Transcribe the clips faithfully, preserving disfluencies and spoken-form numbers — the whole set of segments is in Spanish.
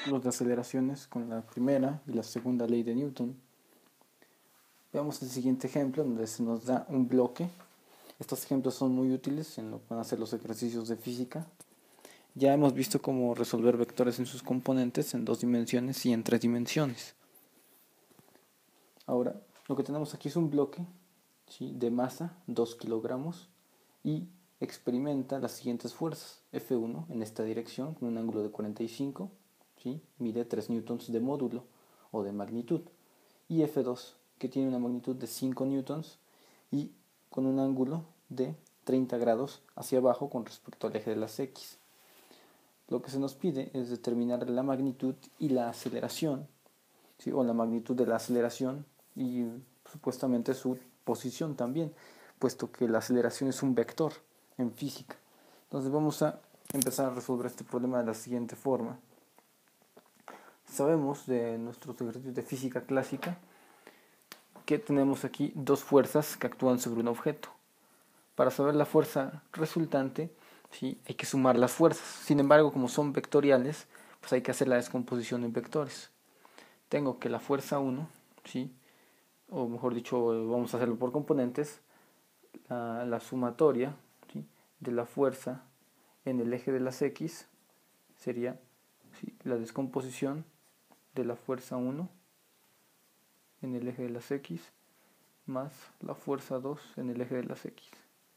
ejemplos de aceleraciones con la primera y la segunda ley de Newton. Veamos el siguiente ejemplo donde se nos da un bloque. Estos ejemplos son muy útiles en lo que van a ser los ejercicios de física. Ya hemos visto cómo resolver vectores en sus componentes en dos dimensiones y en tres dimensiones. Ahora, lo que tenemos aquí es un bloque, ¿sí?, de masa dos kilogramos y experimenta las siguientes fuerzas. F uno en esta dirección con un ángulo de cuarenta y cinco, ¿sí?, mide tres newtons de módulo o de magnitud. Y F dos que tiene una magnitud de cinco newtons y con un ángulo de treinta grados hacia abajo con respecto al eje de las X. Lo que se nos pide es determinar la magnitud y la aceleración, ¿sí?, o la magnitud de la aceleración y supuestamente su posición también, puesto que la aceleración es un vector en física. Entonces vamos a empezar a resolver este problema de la siguiente forma. Sabemos de nuestros ejercicios de física clásica que tenemos aquí dos fuerzas que actúan sobre un objeto. Para saber la fuerza resultante, ¿sí?, hay que sumar las fuerzas. Sin embargo, como son vectoriales, pues hay que hacer la descomposición en vectores. Tengo que la fuerza uno, ¿sí?, o mejor dicho, vamos a hacerlo por componentes, la, la sumatoria, ¿sí?, de la fuerza en el eje de las X sería, ¿sí?, la descomposición de la fuerza uno en el eje de las X más la fuerza dos en el eje de las X.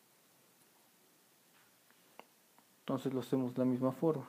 Entonces lo hacemos de la misma forma.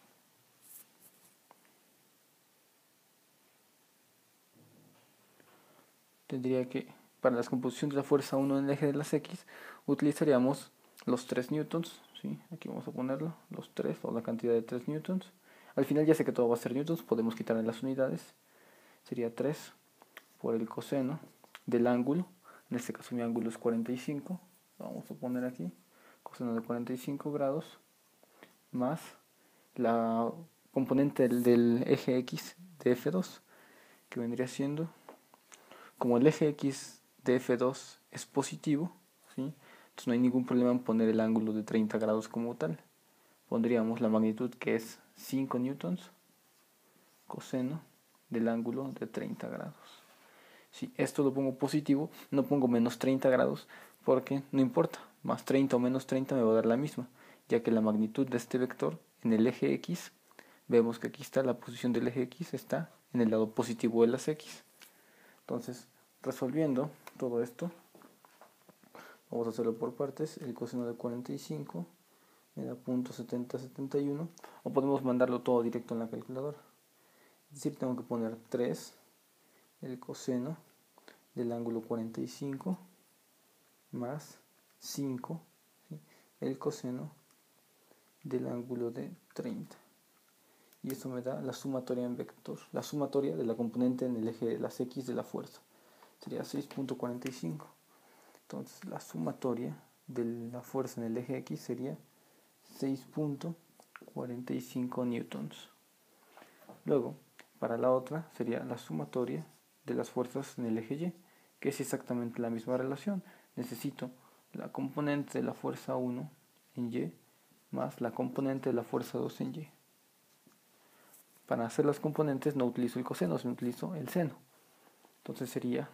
Tendría que, para la descomposición de la fuerza uno en el eje de las X, utilizaríamos los tres newtons, ¿sí?, aquí vamos a ponerlo, los tres, o la cantidad de tres newtons. Al final ya sé que todo va a ser newtons, podemos quitarle las unidades. Sería tres por el coseno del ángulo, en este caso mi ángulo es cuarenta y cinco, vamos a poner aquí, coseno de cuarenta y cinco grados, más la componente del, del eje X de F dos, que vendría siendo, como el eje X de F dos es positivo, ¿sí?, entonces no hay ningún problema en poner el ángulo de treinta grados como tal. Pondríamos la magnitud, que es cinco newtons, coseno del ángulo de treinta grados. Si esto lo pongo positivo, no pongo menos treinta grados, porque no importa, más treinta o menos treinta me va a dar la misma, ya que la magnitud de este vector en el eje X, vemos que aquí está la posición del eje X, está en el lado positivo de las X. Entonces, resolviendo todo esto, vamos a hacerlo por partes. El coseno de cuarenta y cinco me da punto setenta setenta y uno, o podemos mandarlo todo directo en la calculadora. Es decir, tengo que poner tres, el coseno del ángulo cuarenta y cinco, más cinco, ¿sí?, el coseno del ángulo de treinta. Y esto me da la sumatoria en vector, la sumatoria de la componente en el eje de las X de la fuerza. Sería seis punto cuarenta y cinco. Entonces la sumatoria de la fuerza en el eje X sería seis punto cuarenta y cinco newtons. Luego, para la otra sería la sumatoria de las fuerzas en el eje Y, que es exactamente la misma relación. Necesito la componente de la fuerza uno en Y más la componente de la fuerza dos en Y. Para hacer las componentes no utilizo el coseno, sino utilizo el seno. Entonces sería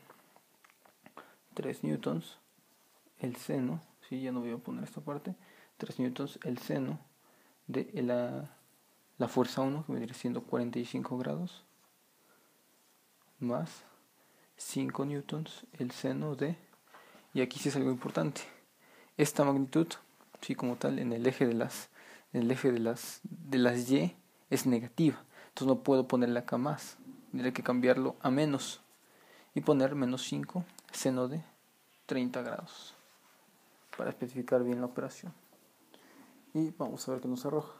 tres newtons el seno, ¿sí?, ya no voy a poner esta parte, tres newtons el seno de la, la fuerza uno, que vendría siendo cuarenta y cinco grados, más cinco newtons el seno de, y aquí sí es algo importante, esta magnitud, sí, como tal, en el eje de las, en el eje de las, de las Y es negativa, entonces no puedo ponerle acá más, tendré que cambiarlo a menos y poner menos cinco seno de treinta grados para especificar bien la operación. Y vamos a ver qué nos arroja.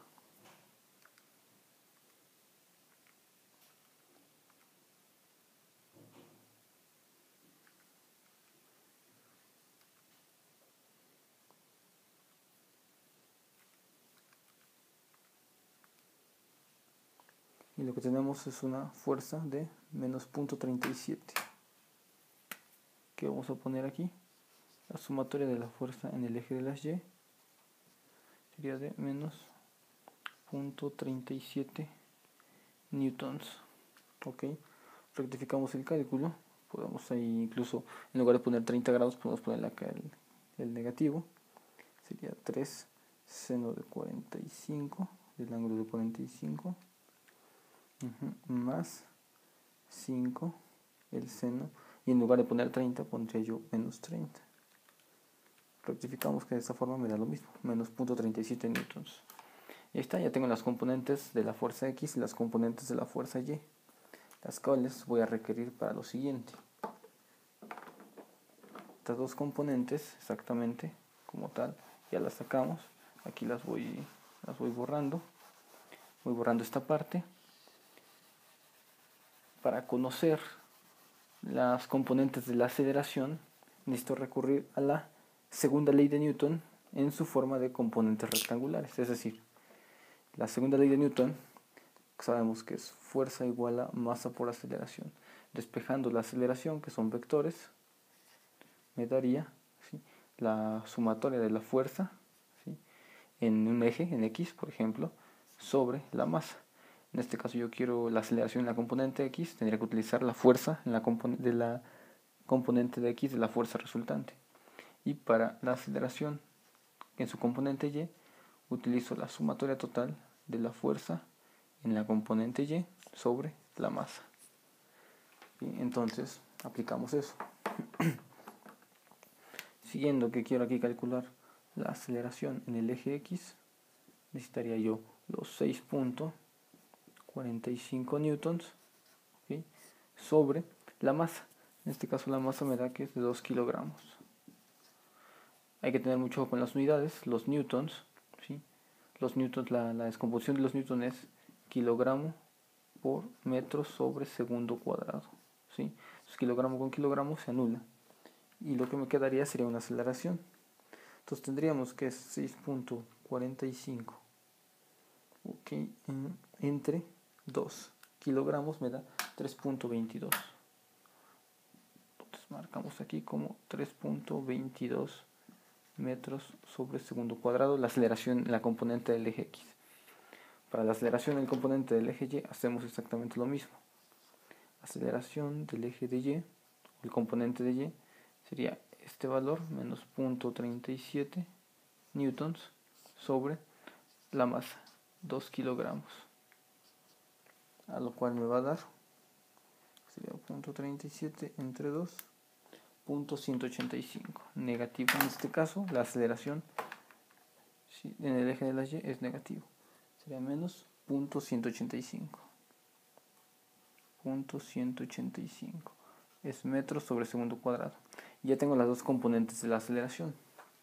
Y lo que tenemos es una fuerza de menos punto treinta y siete, que vamos a poner aquí. La sumatoria de la fuerza en el eje de las Y sería de menos punto treinta y siete newtons. Ok, rectificamos el cálculo. Podemos ahí incluso, en lugar de poner treinta grados, podemos poner acá el, el negativo. Sería tres seno de cuarenta y cinco, del ángulo de cuarenta y cinco, uh-huh, más cinco el seno, y en lugar de poner treinta pondría yo menos treinta. Rectificamos que de esta forma me da lo mismo, menos cero punto treinta y siete newtons. Y ahí está, ya tengo las componentes de la fuerza X y las componentes de la fuerza Y, las cuales voy a requerir para lo siguiente. Estas dos componentes, exactamente como tal, ya las sacamos. Aquí las voy, las voy borrando. Voy borrando esta parte. Para conocer las componentes de la aceleración, necesito recurrir a la segunda ley de Newton en su forma de componentes rectangulares. Es decir, la segunda ley de Newton sabemos que es fuerza igual a masa por aceleración. Despejando la aceleración, que son vectores, me daría, ¿sí?, la sumatoria de la fuerza, ¿sí?, en un eje, en X, por ejemplo, sobre la masa. En este caso yo quiero la aceleración en la componente X, tendría que utilizar la fuerza en la de la componente de X de la fuerza resultante. Y para la aceleración en su componente Y, utilizo la sumatoria total de la fuerza en la componente Y sobre la masa. ¿Sí? Entonces, aplicamos eso. Siguiendo que quiero aquí calcular la aceleración en el eje X, necesitaría yo los seis punto cuarenta y cinco newtons, ¿sí?, sobre la masa. En este caso la masa me da que es de dos kilogramos. Hay que tener mucho ojo con las unidades, los newtons, ¿sí? Los newtons, la, la descomposición de los newtons es kilogramo por metro sobre segundo cuadrado, ¿sí? Entonces, kilogramo con kilogramo se anula. Y lo que me quedaría sería una aceleración. Entonces tendríamos que es seis punto cuarenta y cinco, okay, entre dos kilogramos me da tres punto veintidós. Entonces marcamos aquí como tres punto veintidós metros sobre segundo cuadrado la aceleración en la componente del eje X. Para la aceleración en el componente del eje Y hacemos exactamente lo mismo. Aceleración del eje de Y, el componente de Y, sería este valor menos cero punto treinta y siete newtons sobre la masa, dos kilogramos, a lo cual me va a dar, sería cero punto treinta y siete entre dos, punto ciento ochenta y cinco, negativo en este caso. La aceleración, ¿sí?, en el eje de la Y es negativo, sería menos punto ciento ochenta y cinco, punto ciento ochenta y cinco, es metros sobre segundo cuadrado. Ya tengo las dos componentes de la aceleración.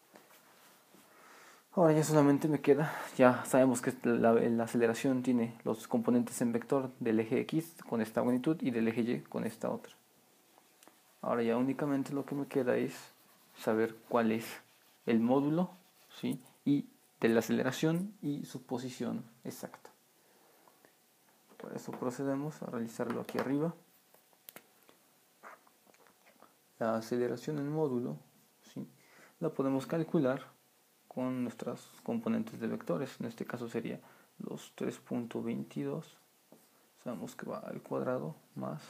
Ahora ya solamente me queda, ya sabemos que la, la aceleración tiene los componentes en vector del eje X con esta magnitud y del eje Y con esta otra. Ahora ya únicamente lo que me queda es saber cuál es el módulo, ¿sí?, y de la aceleración y su posición exacta. Por eso procedemos a realizarlo aquí arriba. La aceleración en módulo, ¿sí?, la podemos calcular con nuestras componentes de vectores. En este caso sería los tres punto veintidós, sabemos que va al cuadrado, más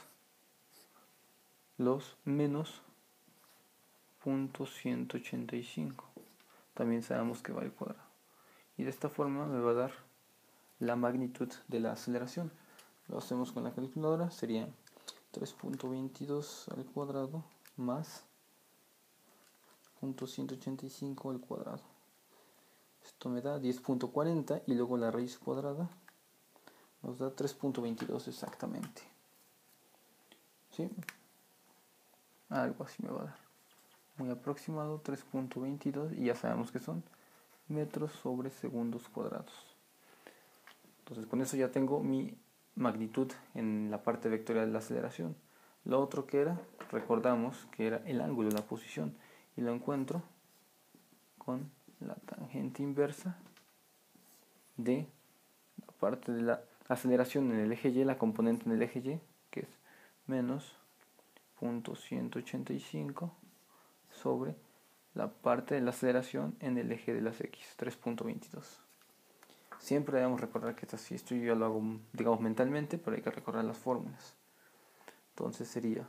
los menos punto ciento ochenta y cinco, también sabemos que va al cuadrado. Y de esta forma me va a dar la magnitud de la aceleración. Lo hacemos con la calculadora, sería tres punto veintidós al cuadrado más punto ciento ochenta y cinco al cuadrado. Esto me da diez punto cuarenta y luego la raíz cuadrada nos da tres punto veintidós exactamente. ¿Sí? Algo así me va a dar. Muy aproximado, tres punto veintidós, y ya sabemos que son metros sobre segundos cuadrados. Entonces con eso ya tengo mi magnitud en la parte vectorial de la aceleración. Lo otro que era, recordamos que era el ángulo, la posición, y lo encuentro con la tangente inversa de la parte de la aceleración en el eje Y, la componente en el eje Y, que es menos punto ciento ochenta y cinco sobre la parte de la aceleración en el eje de las X, tres punto veintidós. Siempre debemos recordar que esto, esto yo ya lo hago, digamos, mentalmente, pero hay que recordar las fórmulas. Entonces sería,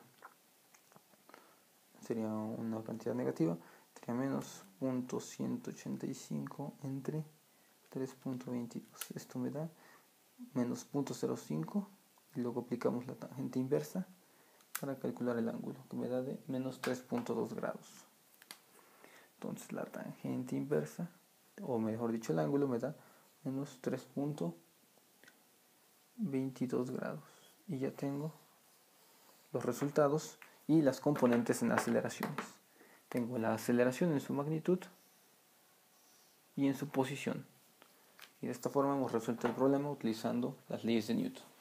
sería una cantidad negativa, sería menos cero punto ciento ochenta y cinco entre tres punto veintidós. Esto me da menos cero punto cero cinco y luego aplicamos la tangente inversa para calcular el ángulo, que me da de menos tres punto dos grados. Entonces la tangente inversa, o mejor dicho el ángulo, me da menos tres punto veintidós grados. Y ya tengo los resultados y las componentes en aceleraciones. Tengo la aceleración en su magnitud y en su posición. Y de esta forma hemos resuelto el problema utilizando las leyes de Newton.